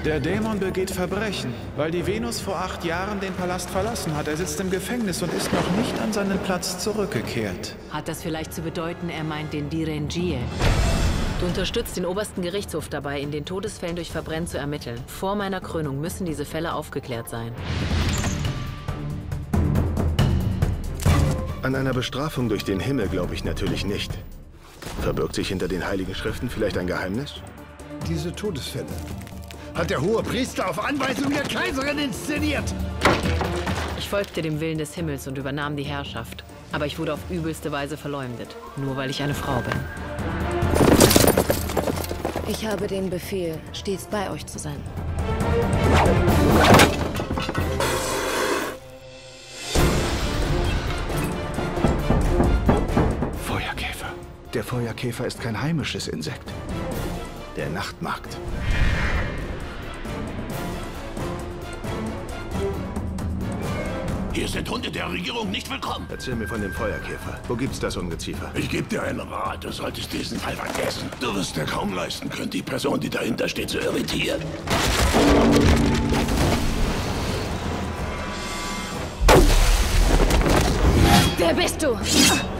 Der Dämon begeht Verbrechen, weil die Venus vor 8 Jahren den Palast verlassen hat. Er sitzt im Gefängnis und ist noch nicht an seinen Platz zurückgekehrt. Hat das vielleicht zu bedeuten, er meint den Direngie? Du unterstützt den obersten Gerichtshof dabei, in den Todesfällen durch Verbrennen zu ermitteln. Vor meiner Krönung müssen diese Fälle aufgeklärt sein. An einer Bestrafung durch den Himmel glaube ich natürlich nicht. Verbirgt sich hinter den Heiligen Schriften vielleicht ein Geheimnis? Diese Todesfälle hat der hohe Priester auf Anweisung der Kaiserin inszeniert. Ich folgte dem Willen des Himmels und übernahm die Herrschaft. Aber ich wurde auf übelste Weise verleumdet, nur weil ich eine Frau bin. Ich habe den Befehl, stets bei euch zu sein. Feuerkäfer. Der Feuerkäfer ist kein heimisches Insekt. Der Nachtmarkt. Hier sind Hunde der Regierung nicht willkommen. Erzähl mir von dem Feuerkäfer. Wo gibt's das Ungeziefer? Ich gebe dir einen Rat, du solltest diesen Fall vergessen. Du wirst dir kaum leisten können, die Person, die dahinter steht, zu irritieren. Wer bist du?